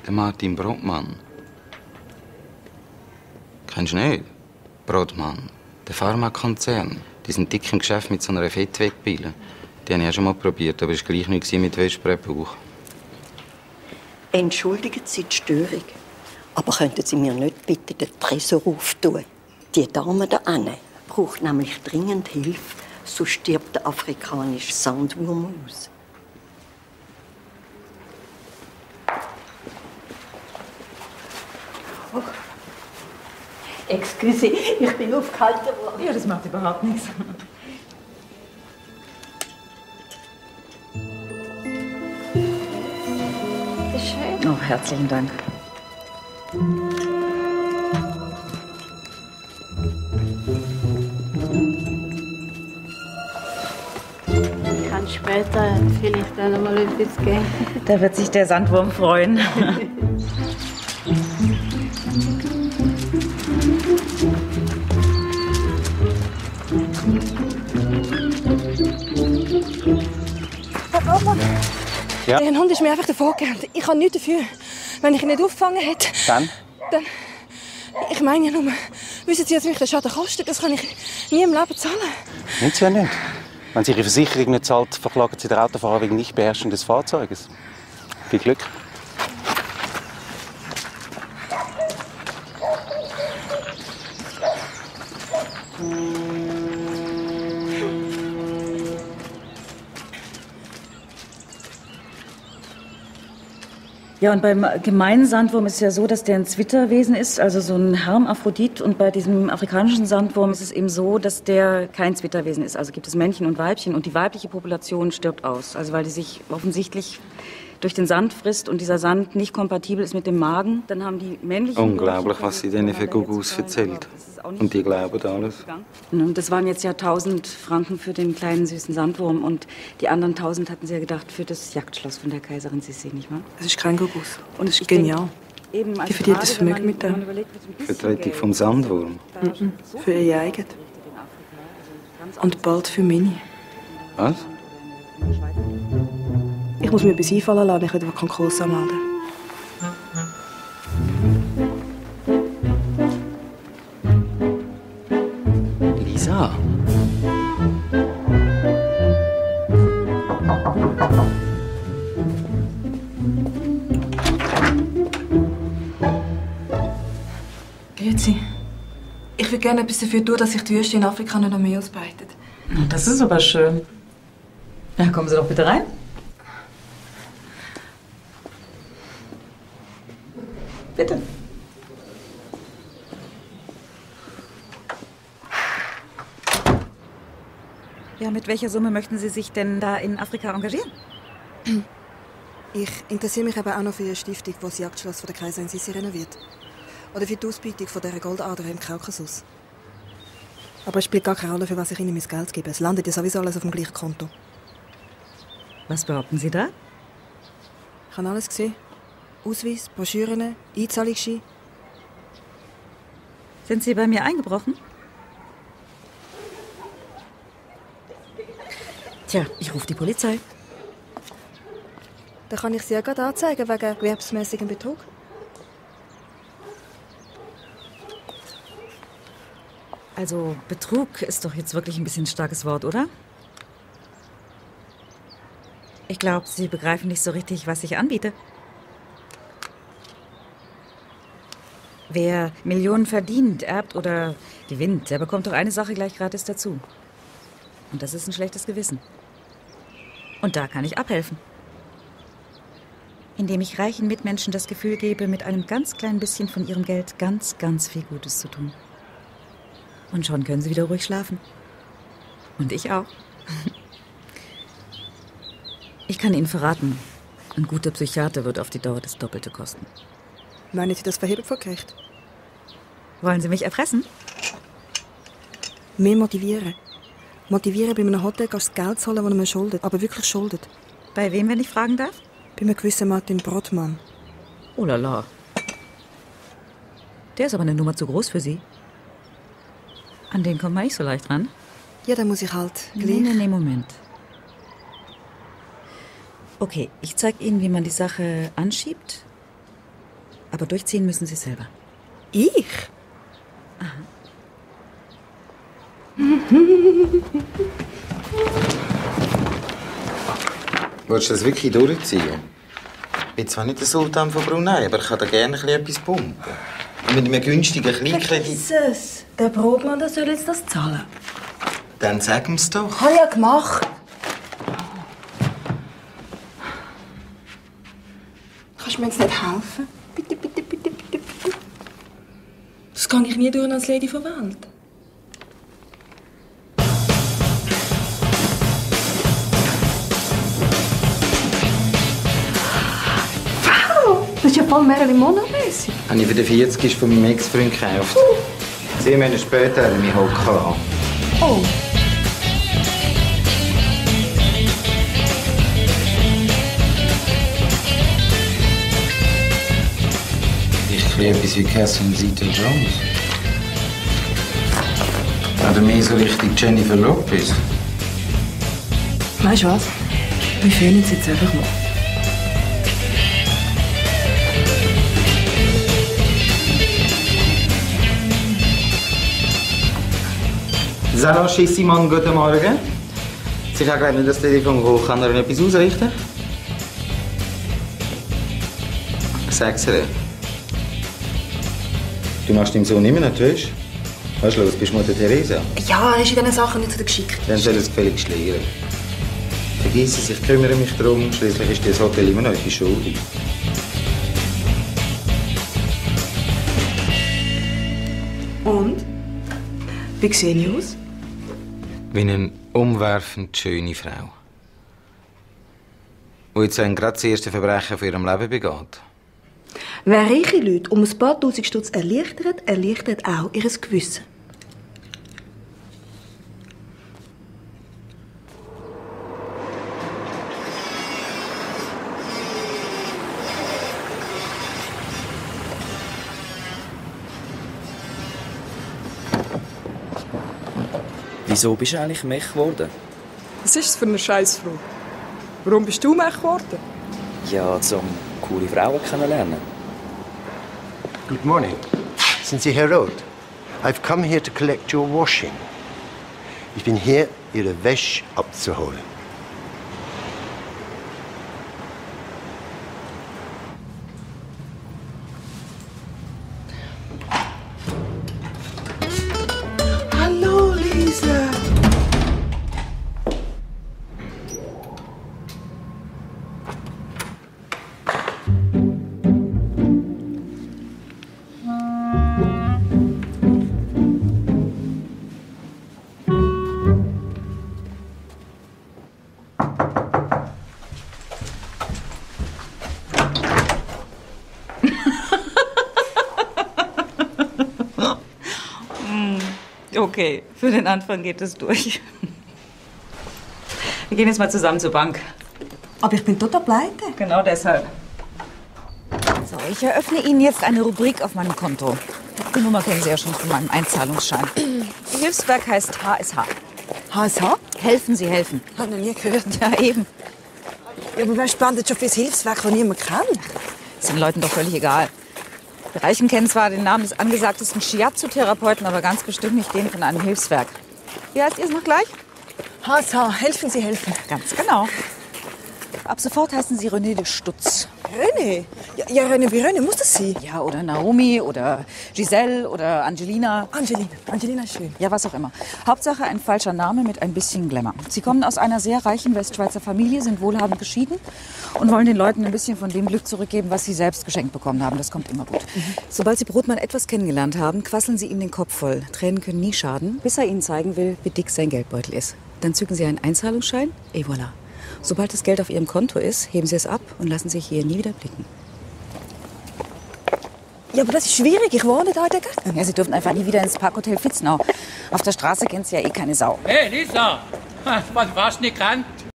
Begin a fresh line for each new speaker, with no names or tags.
Der Martin Brotmann. Kennst du nicht? Brotmann. Der Pharmakonzern. Die sind dick im Geschäft mit so einer Fettwegpille. Die habe ich auch schon mal probiert, aber es war gleich nicht mit Wespenbauch.
Entschuldigen Sie die Störung. Aber könnten Sie mir nicht bitte den Tresor auftun? Die Dame da hinten braucht nämlich dringend Hilfe, sonst stirbt der afrikanische Sandwurm aus. Oh. Excuse, ich bin aufgehalten worden.
Ja, das macht überhaupt nichts.
Ist schön.
Oh, herzlichen Dank.
Ich kann später vielleicht auch noch mal etwas geben.
Da wird sich der Sandwurm freuen.
Ja? Der Hund ist mir einfach davon gerannt. Ich kann nichts dafür. Wenn ich ihn nicht aufgefangen hätte...
Dann?
Ich meine ja nur, wissen Sie, was mich der Schaden kostet? Das kann ich nie im Leben zahlen.
Nicht Sie ja nicht. Wenn Sie Ihre Versicherung nicht zahlt, verklagen Sie den Autofahrer wegen Nichtbeherrschung des Fahrzeuges. Viel Glück.
Ja, und beim gemeinen Sandwurm ist es ja so, dass der ein Zwitterwesen ist, also so ein Hermaphrodit. Und bei diesem afrikanischen Sandwurm ist es eben so, dass der kein Zwitterwesen ist. Also gibt es Männchen und Weibchen und die weibliche Population stirbt aus. Also weil die sich offensichtlich durch den Sand frisst und dieser Sand nicht kompatibel ist mit dem Magen. Dann haben die männlichen...
Unglaublich, was sie denen für Gugus erzählt. Und die glauben alles.
Und das waren jetzt ja 1000 Franken für den kleinen süßen Sandwurm und die anderen 1000 hatten sie ja gedacht für das Jagdschloss von der Kaiserin Sissi, nicht wahr?
Das ist kein Gugus.
Und es ist
genial.
Eben,
Die verdient das Vermögen mit dem.
Für die Rettung vom Sandwurm.
Für ihr eigen. Und bald für meine.
Was?
Ich muss mir etwas einfallen lassen, ich werde den Konkurs anmelden.
Lisa?
Grüezi. Ich würde gerne etwas dafür tun, dass sich die Wüste in Afrika nicht noch mehr ausbreitet.
Das ist aber schön. Ja, kommen Sie doch bitte rein. Bitte. Ja, mit welcher Summe möchten Sie sich denn da in Afrika engagieren?
Ich interessiere mich eben auch noch für eine Stiftung, die das Jagdschloss von der Kaiserin Sissi renoviert. Oder für die Ausbeutung von dieser Goldader im Kaukasus. Aber es spielt gar keine Rolle, für was ich Ihnen mein Geld gebe. Es landet ja sowieso alles auf dem gleichen Konto.
Was behaupten Sie da?
Ich habe alles gesehen. Ausweis, Broschüren, Einzahlungsschein.
Sind Sie bei mir eingebrochen? Tja, ich rufe die Polizei.
Dann kann ich Sie ja gerade anzeigen wegen gewerbsmäßigem Betrug.
Also, Betrug ist doch jetzt wirklich ein bisschen ein starkes Wort, oder? Ich glaube, Sie begreifen nicht so richtig, was ich anbiete. Wer Millionen verdient, erbt oder gewinnt, der bekommt doch eine Sache gleich gratis dazu. Und das ist ein schlechtes Gewissen. Und da kann ich abhelfen. Indem ich reichen Mitmenschen das Gefühl gebe, mit einem ganz kleinen bisschen von ihrem Geld ganz, ganz viel Gutes zu tun. Und schon können sie wieder ruhig schlafen. Und ich auch. Ich kann Ihnen verraten, ein guter Psychiater wird auf die Dauer das Doppelte kosten.
Meinen Sie das verhebt vor Gericht?
Wollen Sie mich erpressen?
Mehr motivieren. Motivieren, bei einem Hotelgast das Geld zu holen, das er mir schuldet. Aber wirklich schuldet.
Bei wem, wenn ich fragen darf?
Bei einem gewissen Martin Brotmann.
Oh la la. Der ist aber eine Nummer zu groß für Sie. An den kommt man nicht so leicht ran.
Ja, dann muss ich halt gleich...
Nee, Moment. Okay, ich zeige Ihnen, wie man die Sache anschiebt. Aber durchziehen müssen Sie selber.
Ich?
Aha.
Willst du das wirklich durchziehen? Ich bin zwar nicht der Sultan von Brunei, aber ich kann da gerne etwas pumpen. Und mit einem günstigen Kleinkredit...
Vergiss es. Der Brotmann, der soll jetzt das zahlen.
Dann sag mir's doch.
Habe ich ja gemacht. Kannst du mir jetzt nicht helfen? Bitte, bitte, bitte, bitte, bitte. Das kann ich nie durch als Lady von Welt. Wow! Das ist ja voll Marilyn Monroe-mässig.
Habe ich für den 40. von meinem Ex-Freund gekauft. 10 Monate später hat er mich hocken lassen.
Oh.
Ich will etwas wie Catherine Zeta-Jones. Oder mehr so richtig Jennifer Lopez.
Weißt du was? Wir fühlen uns jetzt einfach mal.
Sarah Schissimann, guten Morgen. Sie kann gleich nicht das Telefon hoch. Kann er etwas ausrichten? Sag's ihr. Du machst deinem Sohn immer noch Tisch. Was ist los? Bist du Mutter Teresa?
Ja, er ist in diesen Sachen nicht so geschickt.
Dann soll er es gefälligst lernen. Vergiss es, ich kümmere mich darum. Schließlich ist das Hotel immer noch etwas schuldig.
Und? Wie sehe ich aus?
Wie eine umwerfend schöne Frau. Die jetzt gerade das erste Verbrechen von ihrem Leben begeht.
Wer reiche Leute um ein paar Tausend Stutz erleichtert, erleichtert auch ihr Gewissen.
Wieso bist du eigentlich Mech geworden?
Was ist das für eine Scheissfrau? Warum bist du Mech geworden?
Ja, um coole Frauen kennenlernen.
Good morning. Sind Sie Herr Roth? I've come here to collect your washing. Ich bin hier, Ihre Wäsche abzuholen.
Hallo, Lisa.
Okay, für den Anfang geht es durch. Wir gehen jetzt mal zusammen zur Bank.
Aber ich bin total pleite.
Genau deshalb. So, ich eröffne Ihnen jetzt eine Rubrik auf meinem Konto. Die Nummer kennen Sie ja schon von meinem Einzahlungsschein. Ihr Hilfswerk heißt HSH.
HSH?
Helfen Sie helfen.
Hab noch nie gehört.
Ja, eben.
Ja, aber wer spendet schon fürs Hilfswerk, das niemand kennt?
Ist den Leuten doch völlig egal. Die Reichen kennen zwar den Namen des angesagtesten Shiatsu-Therapeuten, aber ganz bestimmt nicht den von einem Hilfswerk. Wie heißt ihr es noch gleich?
HSH, helfen Sie helfen.
Ganz genau. Ab sofort heißen Sie René de Stutz.
René? Ja, René wie René, muss das sein?
Ja, oder Naomi oder Giselle oder Angelina.
Angelina ist schön.
Ja, was auch immer. Hauptsache ein falscher Name mit ein bisschen Glamour. Sie kommen aus einer sehr reichen Westschweizer Familie, sind wohlhabend geschieden und wollen den Leuten ein bisschen von dem Glück zurückgeben, was sie selbst geschenkt bekommen haben. Das kommt immer gut. Sobald Sie Brotmann etwas kennengelernt haben, quasseln Sie ihm den Kopf voll. Tränen können nie schaden, bis er Ihnen zeigen will, wie dick sein Geldbeutel ist. Dann zücken Sie einen Einzahlungsschein, et voilà. Sobald das Geld auf Ihrem Konto ist, heben Sie es ab und lassen sich hier nie wieder blicken.
Ja, aber das ist schwierig. Ich wohne da in der Gegend.
Ja, Sie dürfen einfach nie wieder ins Parkhotel Fitznau. Auf der Straße kennt Sie ja eh keine Sau.
Hey, Lisa! Was du nicht kennt,